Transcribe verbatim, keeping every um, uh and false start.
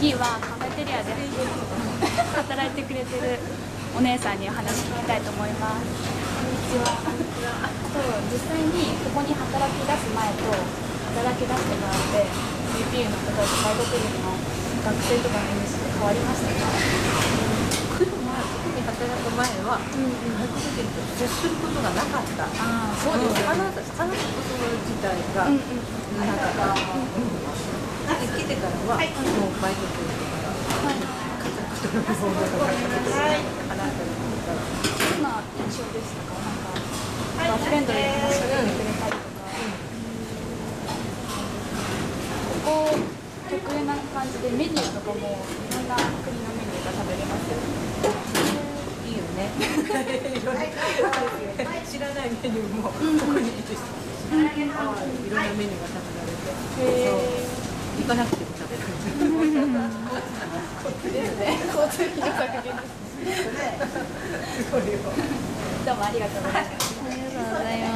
次はカフェテリアで働いてくれてるお姉さんにお話聞きたいと思います。こんにちは。そう実際にここに働き出す前と働き出してもらって ジーピーユー の方と外国人の学生とかのイメージって変わりましたか？ 来る前、ここに働く前は、うんうん、外国人と接することがなかった。 ああ、そうですよね。 話すこと自体がなかった。来てからは、もうバイトというか、家族との方が話してるから。 どんな印象でしたか？なんかフレンドリーに話しかけてくれたりとか。ここ特有な感じでメニューとかもいろんな国のメニューが食べれます。 いいよね。知らないメニューもここにいて、いろんなメニューが食べられて、行かなくても食べられる。 ですね。交通費の削減ですね。どうもありがとうございます。 ありがとうございます。